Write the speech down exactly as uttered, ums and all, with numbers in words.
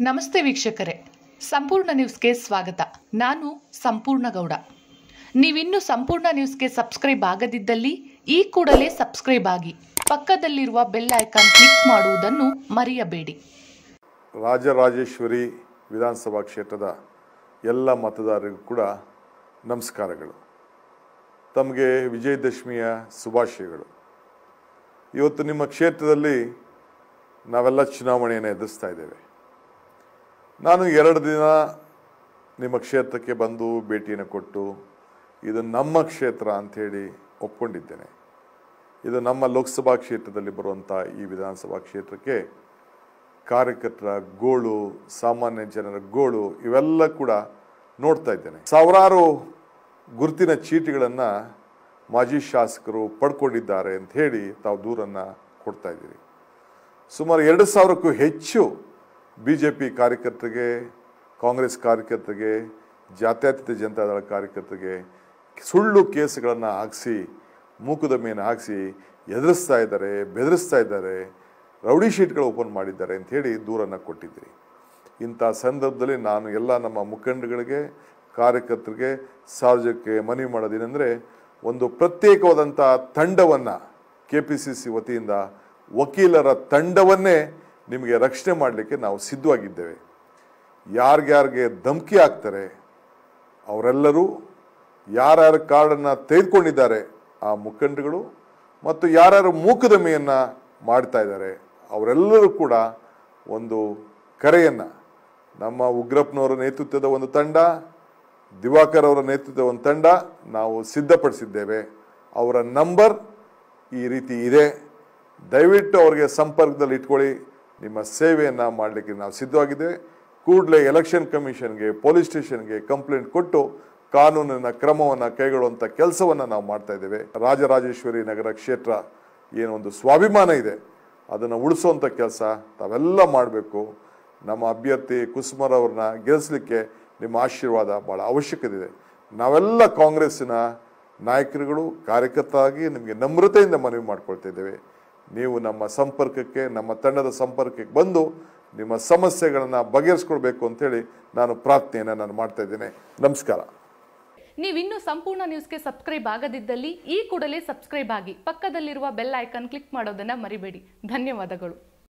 ನಮಸ್ತೆ ವೀಕ್ಷಕರೇ, ಸಂಪೂರ್ಣ ನ್ಯೂಸ್ಗೆ ಸ್ವಾಗತ. ನಾನು ಸಂಪೂರ್ಣ ಗೌಡ. ನೀವಿನ್ನೂ ಸಂಪೂರ್ಣ ನ್ಯೂಸ್ಗೆ ಸಬ್ಸ್ಕ್ರೈಬ್ ಆಗದಿದ್ದಲ್ಲಿ ಈ ಕೂಡಲೇ ಸಬ್ಸ್ಕ್ರೈಬ್ ಆಗಿ ಪಕ್ಕದಲ್ಲಿರುವ ಬೆಲ್ ಐಕಾನ್ ಕ್ಲಿಕ್ ಮಾಡುವುದನ್ನು ಮರೆಯಬೇಡಿ. ರಾಜರಾಜೇಶ್ವರಿ ವಿಧಾನಸಭಾ ಕ್ಷೇತ್ರದ ಎಲ್ಲ ಮತದಾರರಿಗೂ ಕೂಡ ನಮಸ್ಕಾರಗಳು. ತಮಗೆ ವಿಜಯದಶಮಿಯ ಶುಭಾಶಯಗಳು. ಇವತ್ತು ನಿಮ್ಮ ಕ್ಷೇತ್ರದಲ್ಲಿ ನಾವೆಲ್ಲ ಚುನಾವಣೆಯನ್ನು ಎದುರಿಸ್ತಾ ಇದ್ದೇವೆ. ನಾನು ಎರಡು ದಿನ ನಿಮ್ಮ ಕ್ಷೇತ್ರಕ್ಕೆ ಬಂದು ಭೇಟಿಯನ್ನು ಕೊಟ್ಟು ಇದು ನಮ್ಮ ಕ್ಷೇತ್ರ ಅಂಥೇಳಿ ಒಪ್ಕೊಂಡಿದ್ದೇನೆ. ಇದು ನಮ್ಮ ಲೋಕಸಭಾ ಕ್ಷೇತ್ರದಲ್ಲಿ ಬರುವಂಥ ಈ ವಿಧಾನಸಭಾ ಕ್ಷೇತ್ರಕ್ಕೆ ಕಾರ್ಯಕರ್ತರ ಗೋಳು, ಸಾಮಾನ್ಯ ಜನರ ಗೋಳು ಇವೆಲ್ಲ ಕೂಡ ನೋಡ್ತಾ ಇದ್ದೇನೆ. ಸಾವಿರಾರು ಗುರುತಿನ ಚೀಟಿಗಳನ್ನು ಮಾಜಿ ಶಾಸಕರು ಪಡ್ಕೊಂಡಿದ್ದಾರೆ ಅಂತ ಹೇಳಿ ತಾವು ದೂರನ್ನು ಕೊಡ್ತಾ ಇದ್ದೀರಿ. ಸುಮಾರು ಎರಡು ಸಾವಿರಕ್ಕೂ ಹೆಚ್ಚು ಬಿ ಜೆ ಪಿ ಕಾರ್ಯಕರ್ತರಿಗೆ, ಕಾಂಗ್ರೆಸ್ ಕಾರ್ಯಕರ್ತರಿಗೆ, ಜಾತ್ಯತೀತ ಜನತಾದಳ ಕಾರ್ಯಕರ್ತರಿಗೆ ಸುಳ್ಳು ಕೇಸುಗಳನ್ನು ಹಾಕಿಸಿ, ಮೂಕುದಮೆಯನ್ನು ಹಾಕಿಸಿ ಎದುರಿಸ್ತಾ ಇದ್ದಾರೆ, ಬೆದರಿಸ್ತಾ ಇದ್ದಾರೆ, ರೌಡಿ ಶೀಟ್ಗಳು ಓಪನ್ ಮಾಡಿದ್ದಾರೆ ಅಂಥೇಳಿ ದೂರನ್ನು ಕೊಟ್ಟಿದ್ದೀರಿ. ಇಂಥ ಸಂದರ್ಭದಲ್ಲಿ ನಾನು ಎಲ್ಲ ನಮ್ಮ ಮುಖಂಡಗಳಿಗೆ, ಕಾರ್ಯಕರ್ತರಿಗೆ, ಸಾರ್ವಜನಿಕರಿಗೆ ಮನವಿ ಮಾಡೋದೇನೆಂದರೆ, ಒಂದು ಪ್ರತ್ಯೇಕವಾದಂಥ ತಂಡವನ್ನು ಕೆ ಪಿ ಸಿ ಸಿ ವತಿಯಿಂದ ವಕೀಲರ ತಂಡವನ್ನೇ ನಿಮಗೆ ರಕ್ಷಣೆ ಮಾಡಲಿಕ್ಕೆ ನಾವು ಸಿದ್ಧವಾಗಿದ್ದೇವೆ. ಯಾರ್ಯಾರಿಗೆ ಧಮಕಿ ಹಾಕ್ತಾರೆ ಅವರೆಲ್ಲರೂ, ಯಾರ್ಯಾರ ಕಾರ್ಡನ್ನು ತೆಗೆದುಕೊಂಡಿದ್ದಾರೆ ಆ ಮುಖಂಡಗಳು ಮತ್ತು ಯಾರ್ಯಾರು ಮೂಕುದಮೆಯನ್ನು ಮಾಡ್ತಾ ಇದ್ದಾರೆ ಅವರೆಲ್ಲರೂ ಕೂಡ ಒಂದು ಕರೆಯನ್ನು ನಮ್ಮ ಉಗ್ರಪ್ಪನವರ ನೇತೃತ್ವದ ಒಂದು ತಂಡ, ದಿವಾಕರ್ ಅವರ ನೇತೃತ್ವದ ಒಂದು ತಂಡ ನಾವು ಸಿದ್ಧಪಡಿಸಿದ್ದೇವೆ. ಅವರ ನಂಬರ್ ಈ ರೀತಿ ಇದೆ. ದಯವಿಟ್ಟು ಅವರಿಗೆ ಸಂಪರ್ಕದಲ್ಲಿ ಇಟ್ಕೊಳ್ಳಿ. ನಿಮ್ಮ ಸೇವೆಯನ್ನು ಮಾಡಲಿಕ್ಕೆ ನಾವು ಸಿದ್ಧವಾಗಿದ್ದೇವೆ. ಕೂಡಲೇ ಎಲೆಕ್ಷನ್ ಕಮಿಷನ್ಗೆ, ಪೊಲೀಸ್ ಸ್ಟೇಷನ್ಗೆ ಕಂಪ್ಲೇಂಟ್ ಕೊಟ್ಟು ಕಾನೂನಿನ ಕ್ರಮವನ್ನು ಕೈಗೊಳ್ಳುವಂಥ ಕೆಲಸವನ್ನು ನಾವು ಮಾಡ್ತಾ ಇದ್ದೇವೆ. ರಾಜರಾಜೇಶ್ವರಿ ನಗರ ಕ್ಷೇತ್ರ ಏನೊಂದು ಸ್ವಾಭಿಮಾನ ಇದೆ ಅದನ್ನು ಉಳಿಸುವಂಥ ಕೆಲಸ ತಾವೆಲ್ಲ ಮಾಡಬೇಕು. ನಮ್ಮ ಅಭ್ಯರ್ಥಿ ಕುಸುಮರವ್ರನ್ನ ಗೆಲ್ಲಿಸಲಿಕ್ಕೆ ನಿಮ್ಮ ಆಶೀರ್ವಾದ ಭಾಳ ಅವಶ್ಯಕತೆ ಇದೆ. ನಾವೆಲ್ಲ ಕಾಂಗ್ರೆಸ್ಸಿನ ನಾಯಕರುಗಳು, ಕಾರ್ಯಕರ್ತರಾಗಿ ನಿಮಗೆ ನಮ್ರತೆಯಿಂದ ಮನವಿ ಮಾಡ್ಕೊಳ್ತಾ ಇದ್ದೇವೆ. ನೀವು ನಮ್ಮ ಸಂಪರ್ಕಕ್ಕೆ, ನಮ್ಮ ತಂಡದ ಸಂಪರ್ಕಕ್ಕೆ ಬಂದು ನಿಮ್ಮ ಸಮಸ್ಯೆಗಳನ್ನು ಬಗೆಹರಿಸ್ಕೊಳ್ಬೇಕು ಅಂತೇಳಿ ನಾನು ಪ್ರಾರ್ಥನೆಯನ್ನು ನಾನು ಮಾಡ್ತಾ ಇದ್ದೇನೆ. ನಮಸ್ಕಾರ. ನೀವಿನ್ನೂ ಸಂಪೂರ್ಣ ನ್ಯೂಸ್ಗೆ ಸಬ್ಸ್ಕ್ರೈಬ್ ಆಗದಿದ್ದಲ್ಲಿ ಈ ಕೂಡಲೇ ಸಬ್ಸ್ಕ್ರೈಬ್ ಆಗಿ ಪಕ್ಕದಲ್ಲಿರುವ ಬೆಲ್ ಐಕಾನ್ ಕ್ಲಿಕ್ ಮಾಡೋದನ್ನು ಮರಿಬೇಡಿ. ಧನ್ಯವಾದಗಳು.